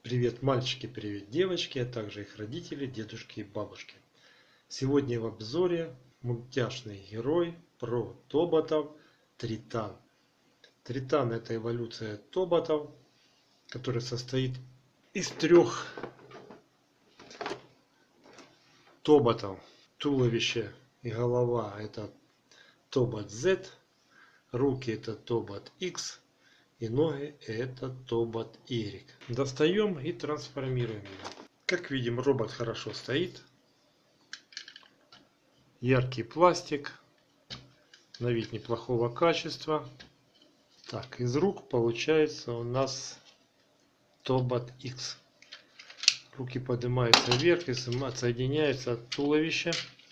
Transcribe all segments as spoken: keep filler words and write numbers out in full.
Привет, мальчики, привет, девочки, а также их родители, дедушки и бабушки. Сегодня в обзоре мультяшный герой про тоботов Тритан. Тритан — это эволюция тоботов, которая состоит из трех тоботов. Туловище и голова — это тобот Z, руки — это тобот X, и ноги — это тобот Y. Достаем и трансформируем его. Как видим, робот хорошо стоит. Яркий пластик, на вид неплохого качества. Так, из рук получается у нас тобот X. Руки поднимаются вверх и отсоединяются от туловища.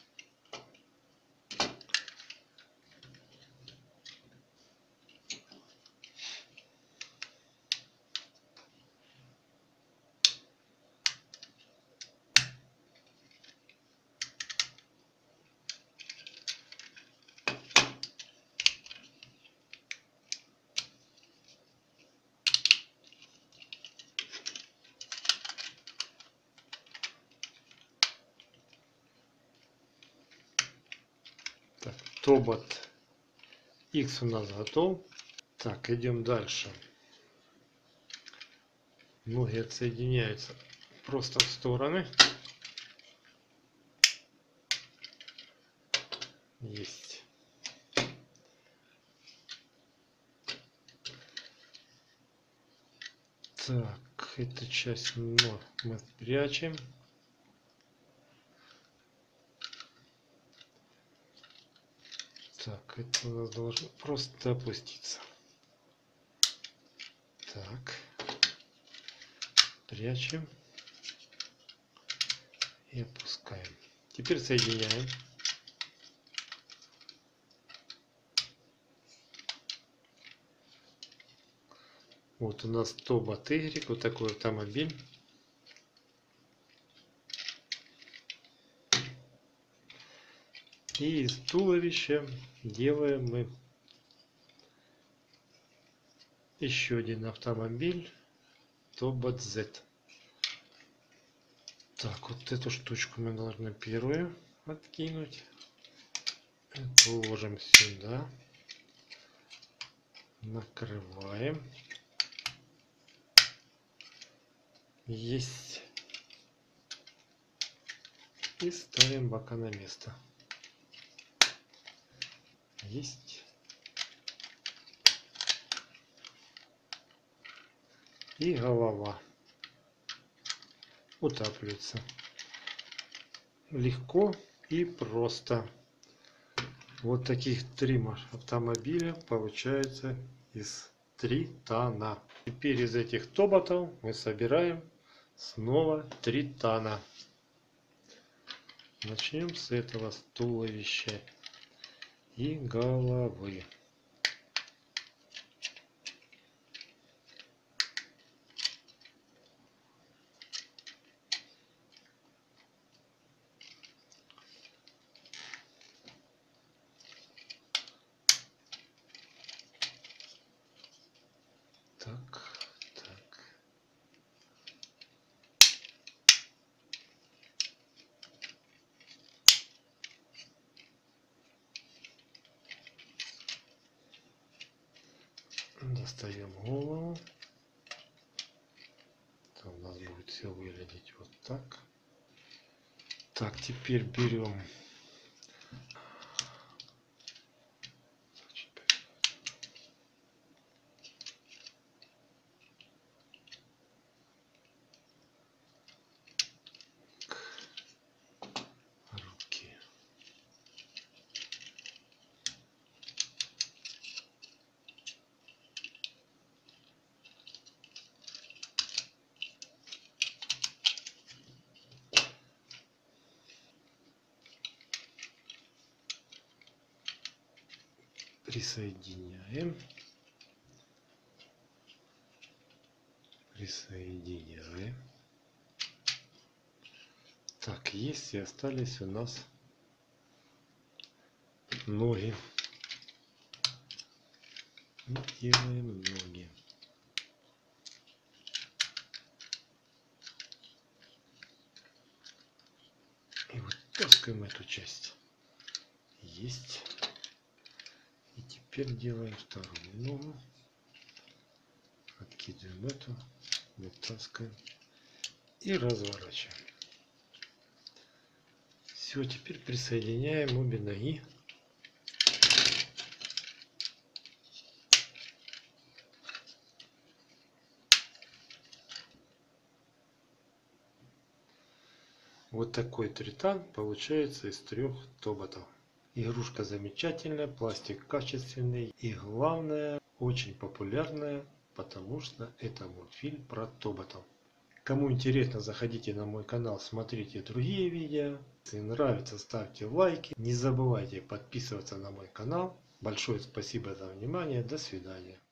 Так, тобот X у нас готов. Так, идем дальше. Ноги отсоединяются просто в стороны. Есть. Так, эту часть ног мы прячем. Так, это у нас должно просто опуститься. Так, прячем и опускаем. Теперь соединяем. Вот у нас тобот Y, вот такой автомобиль. И из туловища делаем мы еще один автомобиль тобот Z. Так, вот эту штучку мы должны первую откинуть. Это уложим сюда. Накрываем. Есть. И ставим бока на место. Есть. И голова утапливается. Легко и просто. Вот таких три автомобиля получается из Тритана. Теперь из этих тоботов мы собираем снова Тритана. Начнем с этого, с туловища и головы. Так, так. Достаем голову. Это у нас будет все выглядеть вот так. Так, теперь берем руки. Присоединяем. Присоединяем. Так, есть и остались у нас ноги. И делаем ноги. Запускаем эту часть. Есть. И теперь делаем вторую ногу. Откидываем эту, вытаскиваем и разворачиваем. Все, теперь присоединяем обе ноги. Вот такой тритан получается из трех тоботов. Игрушка замечательная, пластик качественный и главное, очень популярная, потому что это мультфильм про тоботов. Кому интересно, заходите на мой канал, смотрите другие видео. Если нравится, ставьте лайки. Не забывайте подписываться на мой канал. Большое спасибо за внимание. До свидания.